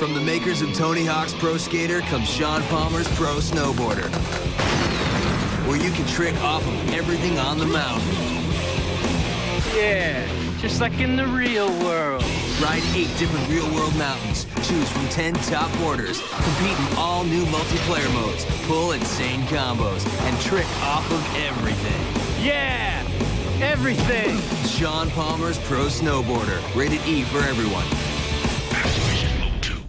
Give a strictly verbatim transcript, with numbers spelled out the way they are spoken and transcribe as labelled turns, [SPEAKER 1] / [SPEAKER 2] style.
[SPEAKER 1] From the makers of Tony Hawk's Pro Skater comes Shaun Palmer's Pro Snowboarder, where you can trick off of everything on the mountain.
[SPEAKER 2] Yeah, just like in the real world.
[SPEAKER 1] Ride eight different real-world mountains. Choose from ten top boarders. Compete in all new multiplayer modes. Pull insane combos. And trick off of everything.
[SPEAKER 2] Yeah! Everything!
[SPEAKER 1] Shaun Palmer's Pro Snowboarder. Rated E for everyone.